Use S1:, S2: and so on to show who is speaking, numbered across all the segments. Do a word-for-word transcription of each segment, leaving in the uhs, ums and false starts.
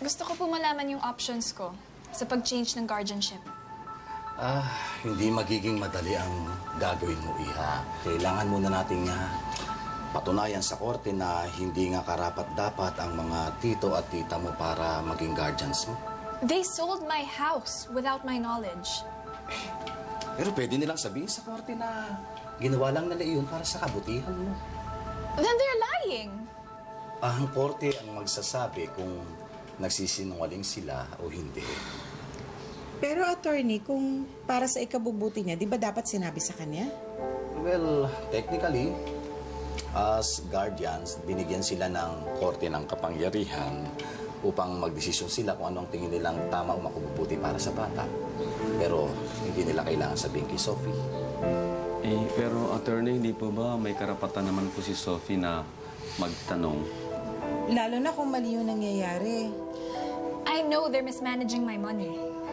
S1: Gusto ko po malaman yung options ko sa pag-change ng guardianship.
S2: Ah, hindi magiging madali ang gagawin mo, Iha. Kailangan muna nating uh, patunayan sa korte na hindi nga karapat-dapat ang mga tito at tita mo para maging guardians mo.
S1: They sold my house without my knowledge.
S2: Pero pwede nilang sabihin sa korte na ginawa lang nila iyon para sa kabutihan mo.
S1: Then they're lying.
S2: Ah, ang korte ang magsasabi kung nagsisinungaling sila o hindi.
S3: Pero attorney, kung para sa ikabubuti niya, di ba dapat sinabi sa kanya?
S2: Well, technically, as guardians, binigyan sila ng korte ng kapangyarihan upang magdesisyon sila kung anong tingin nilang tama o makububuti para sa bata. Pero hindi nila kailangan sabihin kay Sophie.
S4: Eh, pero attorney, hindi po ba may karapatan naman po si Sophie na magtanong?
S3: Lalo na kung mali yung nangyayari.
S1: I know they're mismanaging my money.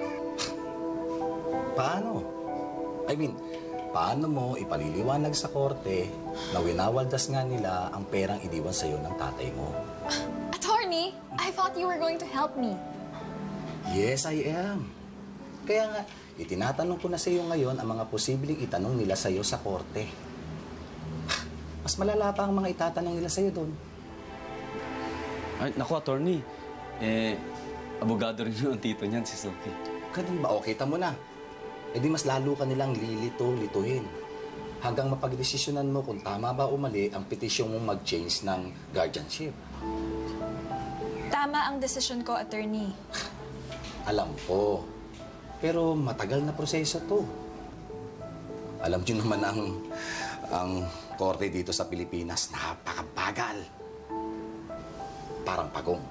S2: Paano? I mean, paano mo ipaliliwanag sa korte na winawaldas nga nila ang perang iniwan sa'yo ng tatay mo?
S1: Attorney, I thought you were going to help me.
S2: Yes, I am. Kaya nga, itinatanong ko na sa iyo ngayon ang mga posibleng itanong nila sa iyo sa korte. Mas malala pa ang mga itatanong nila sa iyo doon.
S4: Ay, naku, attorney. Eh, abogado rin yung tito niyan, si Sophie.
S2: Ganun ba? O, kita mo na. E di mas lalo ka nilang lilito-lituhin. Hanggang mapagdesisyonan mo kung tama ba o mali ang petisyon mong mag-change ng guardianship.
S1: Tama ang desisyon ko, attorney.
S2: Alam ko. Pero matagal na proseso to. Alam niyo naman ang, ang korte dito sa Pilipinas, napakabagal. Parang pagong.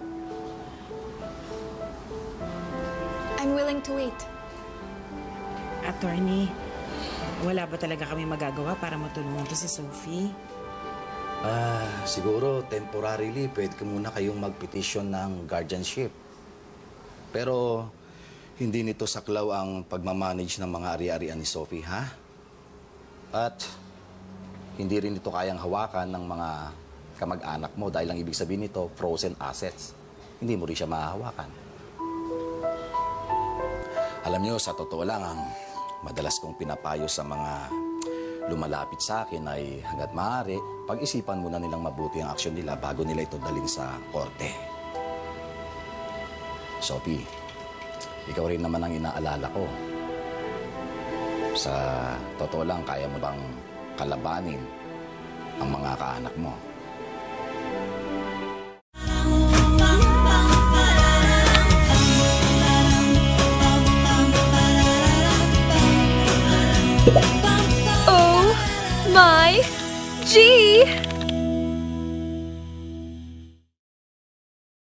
S1: I'm willing to wait.
S3: Attorney, wala ba talaga kami magagawa para matulungan to si Sophie?
S2: Ah, siguro temporarily pwede ka muna kayong mag-petition ng guardianship. Pero hindi nito saklaw ang pagmamanage ng mga ari-arian ni Sophie, ha? At hindi rin ito kayang hawakan ng mga kamag-anak mo dahil ang ibig sabihin nito, frozen assets. Hindi mo rin siya mahahawakan. Alam niyo, sa totoo lang, ang madalas kong pinapayo sa mga lumalapit sa akin ay hanggat maaari, pag-isipan muna nilang mabuti ang aksyon nila bago nila ito dalhin sa korte. Sophie, ikaw rin naman ang inaalala ko. Sa totoo lang, kaya mo bang kalabanin ang mga kaanak mo?
S5: Oh my G!